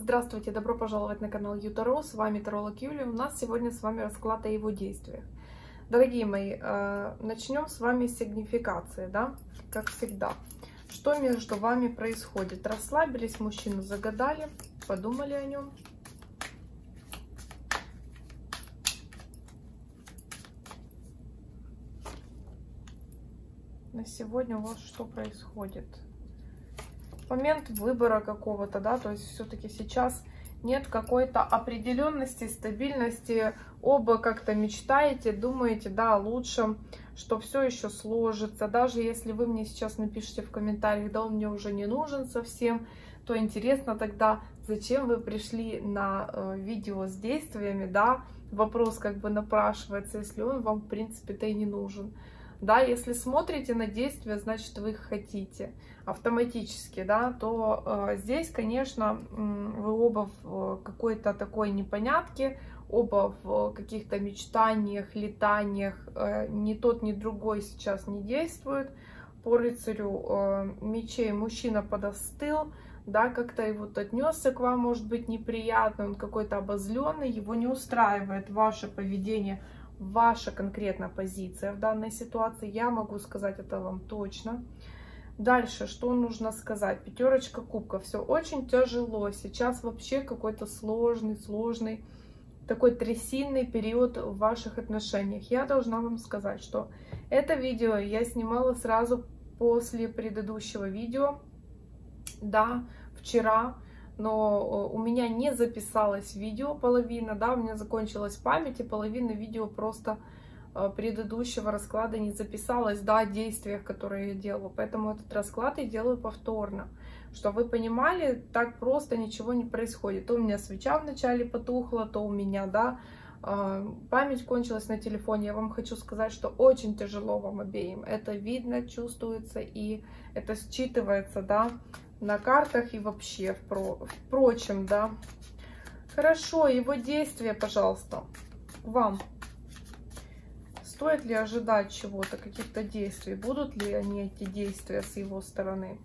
Здравствуйте, добро пожаловать на канал Ю-Таро, с вами таролог Юлия. У нас сегодня с вами расклад о его действиях. Дорогие мои, начнем с вами с сигнификации, да, как всегда. Что между вами происходит? Расслабились, мужчину загадали, подумали о нем. На сегодня у вас что происходит? Момент выбора какого-то, да, то есть все-таки сейчас нет какой-то определенности, стабильности, оба как-то мечтаете, думаете, да, о лучшем, что все еще сложится, даже если вы мне сейчас напишите в комментариях, да, он мне уже не нужен совсем, то интересно тогда, зачем вы пришли на видео с действиями, да, вопрос как бы напрашивается, если он вам в принципе-то и не нужен. Да, если смотрите на действия, значит, вы их хотите автоматически, да, то здесь, конечно, вы оба в какой-то такой непонятке, оба в каких-то мечтаниях, летаниях, ни тот, ни другой сейчас не действует. По рыцарю мечей мужчина подостыл, да, как-то и вот отнесся к вам, может быть, неприятно, он какой-то обозленный, его не устраивает ваше поведение, ваша конкретная позиция в данной ситуации, я могу сказать это вам точно. Дальше, что нужно сказать? Пятерочка кубков. Все очень тяжело. Сейчас вообще какой-то сложный, такой трясинный период в ваших отношениях. Я должна вам сказать, что это видео я снимала сразу после предыдущего видео. Да, вчера. Но у меня не записалось видео половина, да, у меня закончилась память, и половина видео просто предыдущего расклада не записалась, да, о действиях, которые я делала. Поэтому этот расклад я делаю повторно, чтобы вы понимали, так просто ничего не происходит. То у меня свеча вначале потухла, то у меня, да, память кончилась на телефоне. Я вам хочу сказать, что очень тяжело вам обеим. Это видно, чувствуется, и это считывается, да, на картах и вообще, впрочем, да. Хорошо, его действия, пожалуйста, вам. Стоит ли ожидать чего-то, каких-то действий? Будут ли они, эти действия, с его стороны?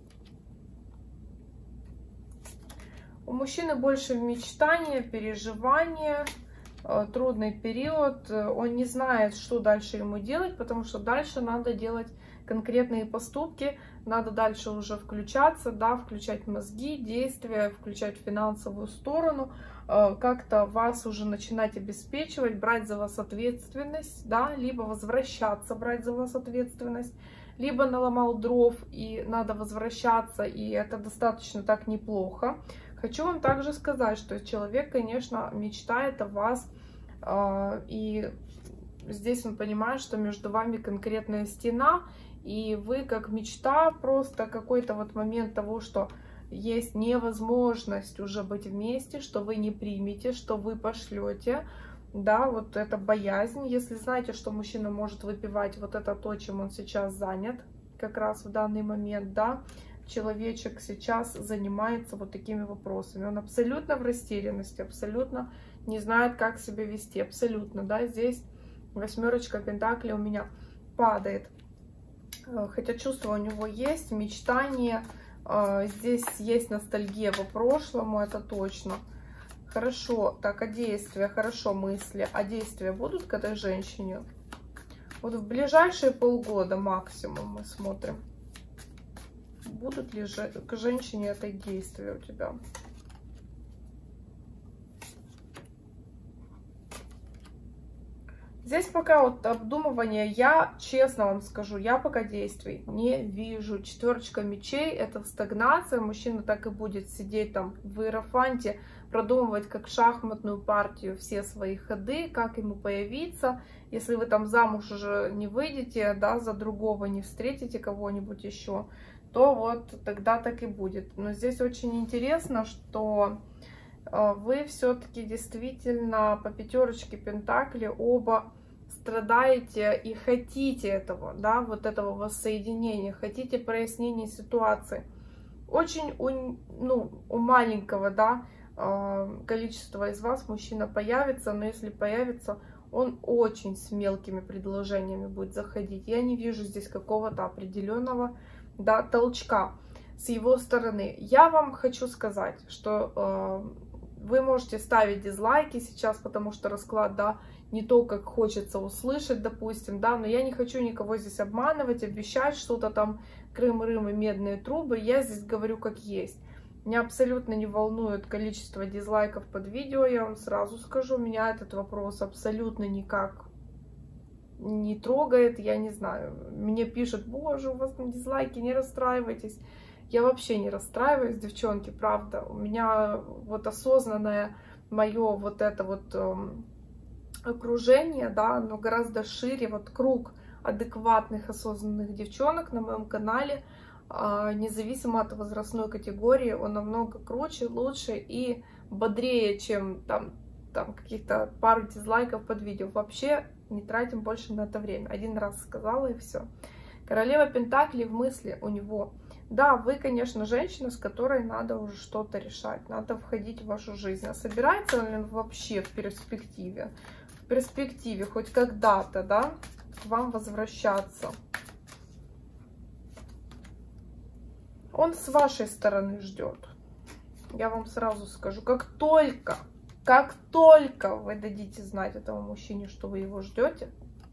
У мужчины больше мечтания, переживания, трудный период. Он не знает, что дальше ему делать, потому что дальше надо делать конкретные поступки, надо дальше уже включаться, да, включать мозги, действия, включать финансовую сторону, как-то вас уже начинать обеспечивать, брать за вас ответственность, да, либо возвращаться, брать за вас ответственность, либо наломал дров и надо возвращаться, и это достаточно так неплохо. Хочу вам также сказать, что человек, конечно, мечтает о вас, и здесь он понимает, что между вами конкретная стена, и вы как мечта, просто какой-то вот момент того, что есть невозможность уже быть вместе, что вы не примете, что вы пошлете, да, вот это боязнь. Если знаете, что мужчина может выпивать, вот это то, чем он сейчас занят, как раз в данный момент, да, человечек сейчас занимается вот такими вопросами. Он абсолютно в растерянности, абсолютно не знает, как себя вести, абсолютно, да, здесь восьмерочка пентаклей у меня падает. Хотя чувство у него есть, мечтание, здесь есть ностальгия по прошлому, это точно. Хорошо, так, а действия, хорошо, мысли, а действия будут к этой женщине? Вот в ближайшие полгода максимум мы смотрим. Будут ли к женщине это действия у тебя? Здесь пока вот обдумывание, я честно вам скажу, я пока действий не вижу. Четверочка мечей, это стагнация, мужчина так и будет сидеть там в иерофанте, продумывать как шахматную партию все свои ходы, как ему появиться. Если вы там замуж уже не выйдете, да, за другого не встретите кого-нибудь еще, то вот тогда так и будет. Но здесь очень интересно, что вы все-таки действительно по пятерочке пентаклей оба страдаете и хотите этого, да, вот этого воссоединения, хотите прояснения ситуации. Очень у маленького, да, количества из вас мужчина появится, но если появится, он очень с мелкими предложениями будет заходить. Я не вижу здесь какого-то определенного, да, толчка. с его стороны. Я вам хочу сказать, что вы можете ставить дизлайки сейчас, потому что расклад, да, не то, как хочется услышать, допустим, да, но я не хочу никого здесь обманывать, обещать что-то там, Крым-Рым и медные трубы. Я здесь говорю как есть. Меня абсолютно не волнует количество дизлайков под видео, я вам сразу скажу, меня этот вопрос абсолютно никак не трогает, я не знаю. Мне пишут: боже, у вас там дизлайки, не расстраивайтесь. Я вообще не расстраиваюсь, девчонки, правда. У меня вот осознанное мое вот это вот окружение, да, оно гораздо шире, вот круг адекватных, осознанных девчонок на моем канале, независимо от возрастной категории, он намного круче, лучше и бодрее, чем там каких-то пару дизлайков под видео. Вообще не тратим больше на это время. Один раз сказала и все. Королева Пентаклей в мысли у него. Да, вы, конечно, женщина, с которой надо уже что-то решать, надо входить в вашу жизнь. А собирается он вообще в перспективе? В перспективе хоть когда-то, да, к вам возвращаться? Он с вашей стороны ждет. Я вам сразу скажу, как только вы дадите знать этому мужчине, что вы его ждете,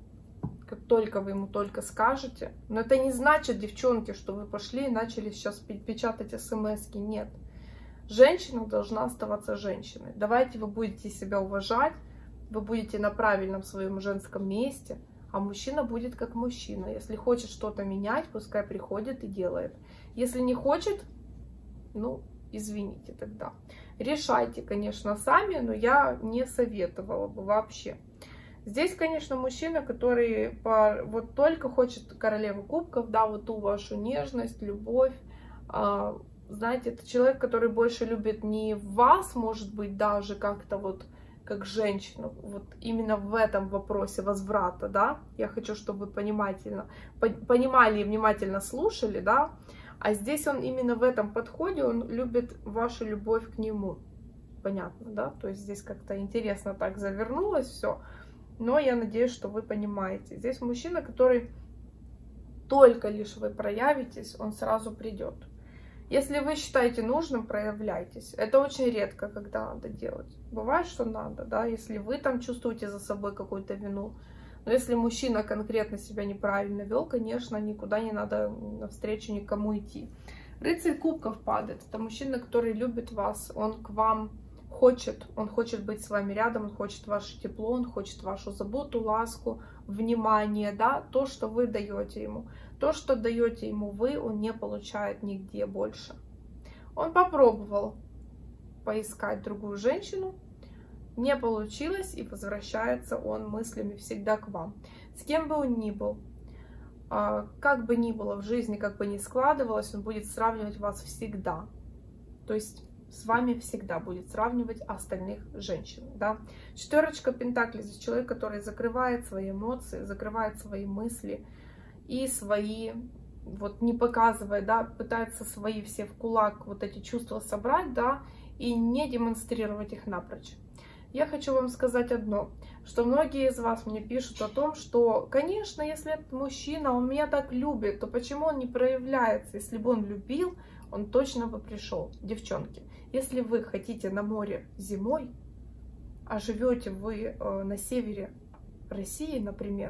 как только вы ему только скажете, но это не значит, девчонки, что вы пошли и начали сейчас печатать смс-ки. Нет. Женщина должна оставаться женщиной. Давайте вы будете себя уважать, вы будете на правильном своем женском месте, а мужчина будет как мужчина. Если хочет что-то менять, пускай приходит и делает. Если не хочет, ну, извините тогда. Решайте, конечно, сами, но я не советовала бы вообще. Здесь, конечно, мужчина, который вот только хочет королеву кубков, да, вот ту вашу нежность, любовь. Знаете, это человек, который больше любит не вас, может быть, даже как-то вот как женщину, вот именно в этом вопросе возврата, да. Я хочу, чтобы вы понимали и внимательно слушали, да. А здесь он именно в этом подходе, он любит вашу любовь к нему. Понятно, да? То есть здесь как-то интересно так завернулось все. Но я надеюсь, что вы понимаете. Здесь мужчина, который только лишь вы проявитесь, он сразу придет. Если вы считаете нужным, проявляйтесь. Это очень редко, когда надо делать. Бывает, что надо, да, если вы там чувствуете за собой какую-то вину. Но если мужчина конкретно себя неправильно вел, конечно, никуда не надо навстречу никому идти. Рыцарь кубков падает. Это мужчина, который любит вас. Он к вам он хочет быть с вами рядом, он хочет ваше тепло, он хочет вашу заботу, ласку, внимание, да, то, что вы даете ему. То, что даете ему вы, он не получает нигде больше. Он попробовал поискать другую женщину, не получилось, и возвращается он мыслями всегда к вам. С кем бы он ни был, как бы ни было в жизни, как бы ни складывалось, он будет сравнивать вас всегда. То есть с вами всегда будет сравнивать остальных женщин, да. Четверочка пентаклей, здесь человек, который закрывает свои эмоции, закрывает свои мысли и свои, вот не показывая, да, пытается свои все в кулак вот эти чувства собрать, да, и не демонстрировать их напрочь. Я хочу вам сказать одно, что многие из вас мне пишут о том, что, конечно, если этот мужчина, он меня так любит, то почему он не проявляется? Если бы он любил, он точно бы пришел. Девчонки, если вы хотите на море зимой, а живете вы на севере России, например,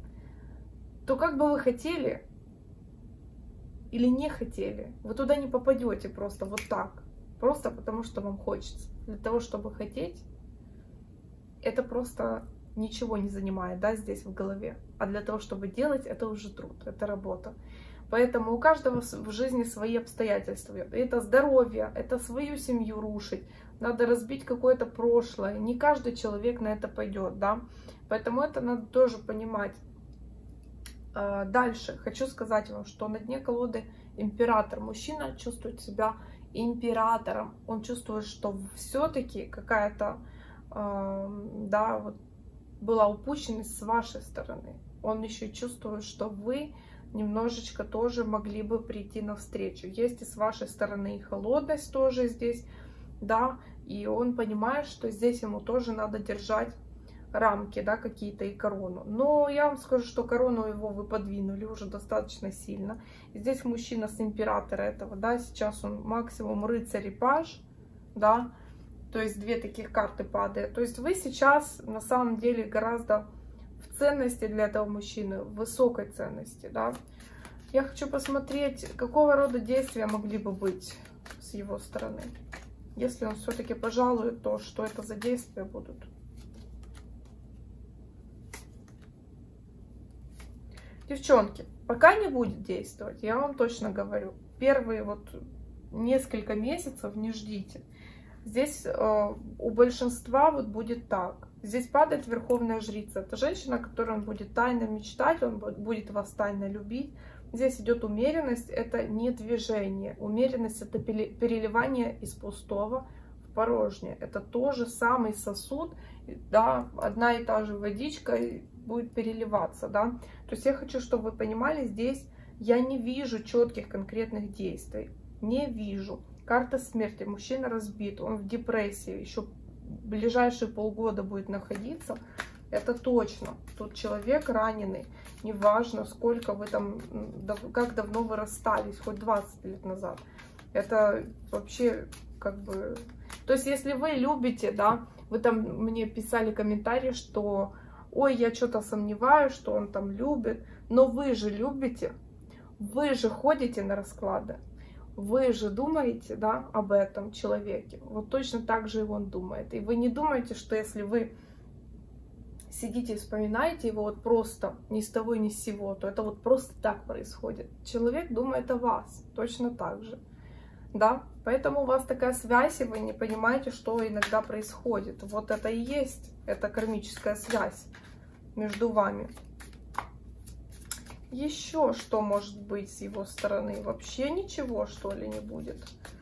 то как бы вы хотели или не хотели, вы туда не попадете просто вот так, просто потому что вам хочется. Для того, чтобы хотеть, это просто ничего не занимает, да, здесь в голове. А для того, чтобы делать, это уже труд, это работа. Поэтому у каждого в жизни свои обстоятельства. Это здоровье, это свою семью рушить. Надо разбить какое-то прошлое. Не каждый человек на это пойдет, да. Поэтому это надо тоже понимать. Дальше хочу сказать вам, что на дне колоды император. Мужчина чувствует себя императором. Он чувствует, что все-таки какая-то, да, вот была упущенность с вашей стороны. Он еще чувствует, что вы немножечко тоже могли бы прийти навстречу. Есть и с вашей стороны и холодность тоже здесь, да, и он понимает, что здесь ему тоже надо держать рамки, да, какие-то и корону. Но я вам скажу, что корону его вы подвинули уже достаточно сильно. И здесь мужчина с императора этого, да, сейчас он максимум рыцарь и паж, да, то есть две таких карты падают. То есть вы сейчас на самом деле гораздо в ценности для этого мужчины, в высокой ценности, да. Я хочу посмотреть, какого рода действия могли бы быть с его стороны. Если он все-таки пожалует, то что это за действия будут? Девчонки, пока не будет действовать, я вам точно говорю, первые вот несколько месяцев не ждите. Здесь у большинства вот будет так. Здесь падает Верховная Жрица. Это женщина, о которой он будет тайно мечтать, он будет вас тайно любить. Здесь идет умеренность, это не движение. Умеренность — это переливание из пустого в порожнее. Это тоже самый сосуд, да, одна и та же водичка будет переливаться, да. То есть я хочу, чтобы вы понимали, здесь я не вижу четких конкретных действий. Не вижу. Карта смерти. Мужчина разбит, он в депрессии, еще ближайшие полгода будет находиться. Это точно. Тут человек раненый. Неважно, сколько вы там, как давно вы расстались, хоть 20 лет назад. Это вообще как бы... То есть если вы любите, да, вы там мне писали комментарии, что ой, я что-то сомневаюсь, что он там любит. Но вы же любите, вы же ходите на расклады. Вы же думаете, да, об этом человеке. Вот точно так же и он думает. И вы не думаете, что если вы сидите и вспоминаете его вот просто ни с того ни с сего, то это вот просто так происходит. Человек думает о вас точно так же. Да, поэтому у вас такая связь, и вы не понимаете, что иногда происходит. Вот это и есть, это кармическая связь между вами. Еще что может быть с его стороны? Вообще ничего, что ли, не будет?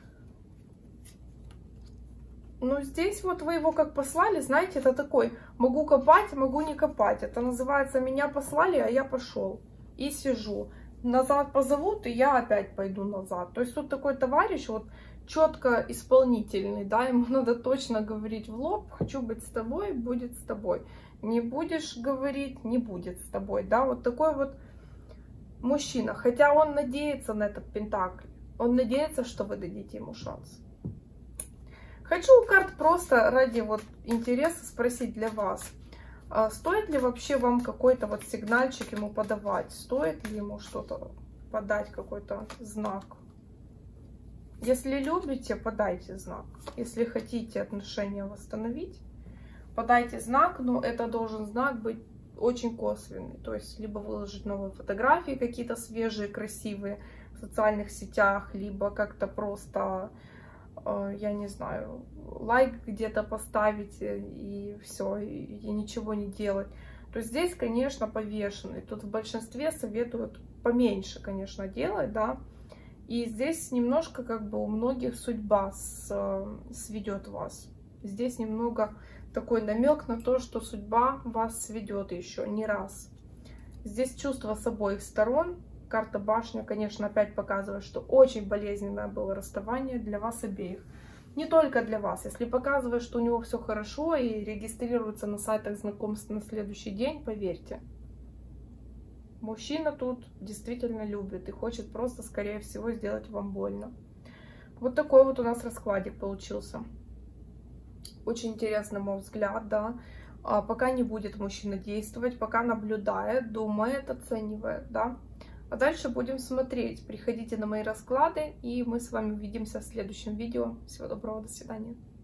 Ну, здесь вот вы его как послали, знаете, это такой, могу копать, могу не копать. Это называется, меня послали, а я пошел. И сижу. Назад позовут, и я опять пойду назад. То есть тут такой товарищ, вот четко исполнительный, да, ему надо точно говорить в лоб, хочу быть с тобой, будет с тобой. Не будешь говорить, не будет с тобой, да, вот такой вот мужчина. Хотя он надеется на этот пентакль, он надеется, что вы дадите ему шанс. Хочу у карт просто ради вот интереса спросить для вас. Стоит ли вообще вам какой-то вот сигнальчик ему подавать? Стоит ли ему что-то подать, какой-то знак? Если любите, подайте знак. Если хотите отношения восстановить, подайте знак, но это должен знак быть очень косвенный. То есть либо выложить новые фотографии какие-то свежие, красивые в социальных сетях, либо как-то просто... я не знаю, лайк где-то поставить и все, и ничего не делать. То есть здесь, конечно, повешенный. Тут в большинстве советуют поменьше, конечно, делать, да. И здесь немножко как бы у многих судьба сведет вас. Здесь немного такой намек на то, что судьба вас сведет еще не раз. Здесь чувство с обоих сторон. Карта башня, конечно, опять показывает, что очень болезненное было расставание для вас обеих. Не только для вас. Если показывает, что у него все хорошо и регистрируется на сайтах знакомств на следующий день, поверьте, мужчина тут действительно любит и хочет просто, скорее всего, сделать вам больно. Вот такой вот у нас раскладик получился. Очень интересный, на мой взгляд, да. Пока не будет мужчина действовать, пока наблюдает, думает, оценивает, да. А дальше будем смотреть. Приходите на мои расклады, и мы с вами увидимся в следующем видео. Всего доброго, до свидания.